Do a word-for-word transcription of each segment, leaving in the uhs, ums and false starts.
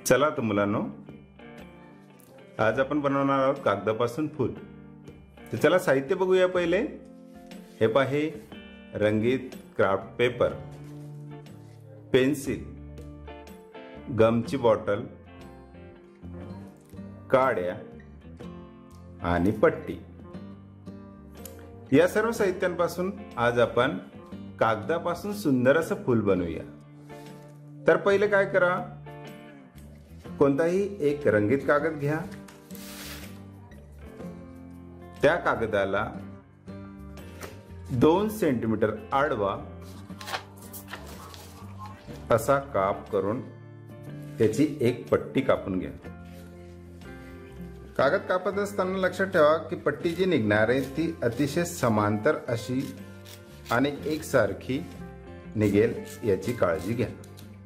चला तर मुलांनो, आज आपण बनवणार आहोत कागदापासून फूल। तर चला साहित्य बघूया पहिले। हे पाहे रंगीत क्राफ्ट पेपर, पेन्सिल, गमची बॉटल, काड्या आणि पट्टी। या सर्व साहित्यांपासून आज आपण कागदापासून सुंदर असं फूल बनवूया। तर पहिले काय करा, कोणताही एक रंगीत कागद घ्या। त्या कागदाला दोन सेंटीमीटर आडवा असा काप करून त्याची एक पट्टी कापून घ्या। कागद कापत असताना लक्षात ठेवा की पट्टी जी निघणार आहे ती अतिशय समांतर अशी आणि एकसारखी निघेल याची काळजी घ्या।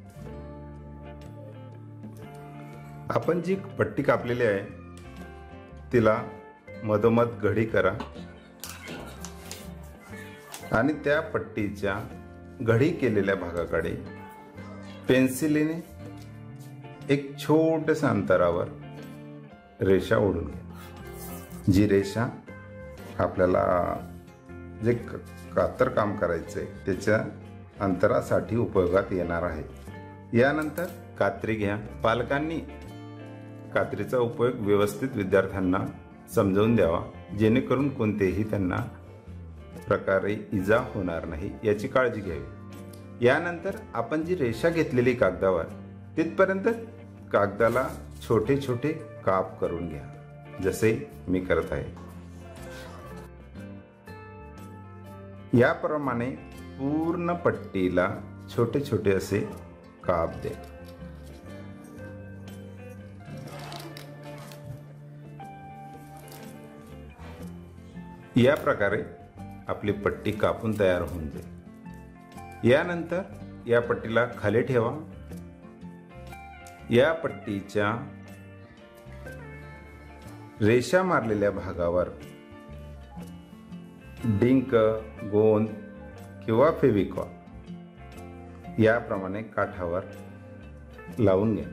आपण जी पट्टी कापलेली आहे तिला मधोमध घडी करा आणि त्या पट्टीच्या घडी केलेल्या भागाकडे पेन्सिलीने एक छोट्याशा अंतरावर रेषा ओढून घ्या। जी रेषा आपल्याला जे कातर काम करायचे त्याच्या अंतरासाठी उपयोगात येणार आहे। यानंतर कात्री घ्या। पालकांनी कात्रीचा उपयोग व्यवस्थित विद्यार्थ्यांना समजावून द्यावा, जेणेकरून कोणतेही त्यांना प्रकारे इजा होणार नाही याची काळजी घ्यावी। यानंतर आपण जी रेषा घेतलेली कागदावर तिथपर्यंत कागदाला छोटे छोटे काप करून घ्या, जसे मी करत आहे। याप्रमाणे पूर्ण पट्टीला छोटे छोटे असे काप द्या। या प्रकारे आपली पट्टी कापून तयार होऊन जाईल। यानंतर या पट्टीला खाली ठेवा। या पट्टीच्या रेषा मारलेल्या भागावर डिंक, गोंद किंवा फेविकॉल याप्रमाणे काठावर लावून घ्या।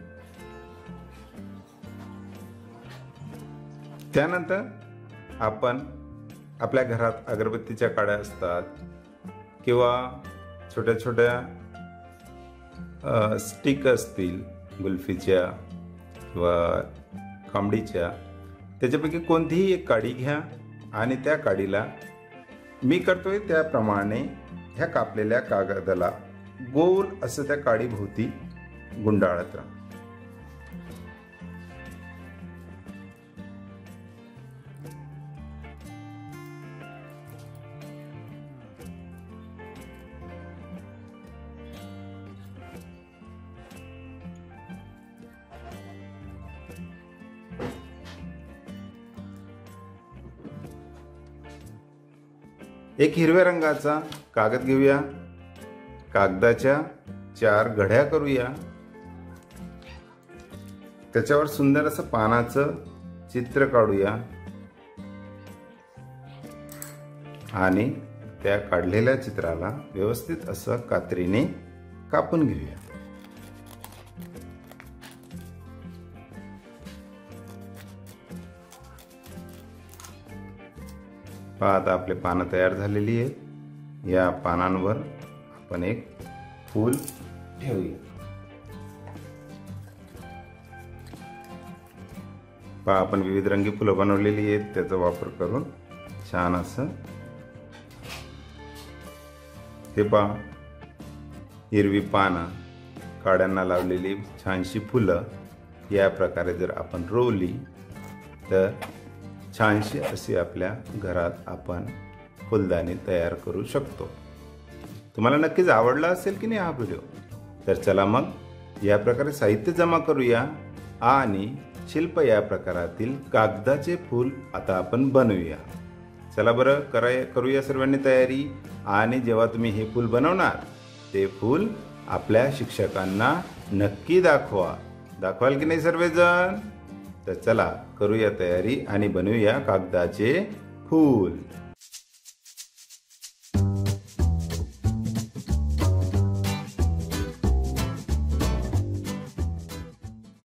त्यानंतर आपण आपल्या घरात अगरबत्तीच्या काड्या असतात किंवा छोट्या छोट्या स्टिक असतील गुल्फीच्या किंवा कांबडीच्या, त्याच्यापैकी कोणतीही एक काडी घ्या आणि त्या काडीला मी करतोय त्याप्रमाणे ह्या कापलेल्या कागदाला गोल असं त्या काडीभोवती गुंडाळत राहा। एक हिरव्या रंगाचा कागद घेऊया, कागदाच्या चार घड्या करूया, त्याच्यावर सुंदर असं पानाचं चित्र काढूया आणि त्या काढलेल्या चित्राला व्यवस्थित असं कात्रीने कापून घेऊया। पहा, आता आपले पानं तयार झालेली आहेत। या पानांवर आपण एक फूल ठेवूया। पहा, आपण विविध रंगी फुलं बनवलेली आहेत, त्याचा वापर करून छान असं हे पहा, हिरवी पानं, काड्यांना लावलेली छानशी फुलं या प्रकारे जर आपण रोवली तर छानशी अशी आपल्या घरात आपण फुलदाणी तयार करू शकतो। तुम्हाला नक्कीच आवडला असेल की नाही हा व्हिडिओ? तर चला मग या प्रकारे साहित्य जमा करूया आणि शिल्प या प्रकारातील कागदाचे फूल आता आपण बनवूया। चला बरं, करा करूया सर्वांनी तयारी। आणि जेव्हा तुम्ही हे फूल बनवणार ते फूल आपल्या शिक्षकांना नक्की दाखवा। दाखवाल की नाही सर्वजण? तर चला करूया तयारी आणि बनवूया कागदाचे फूल।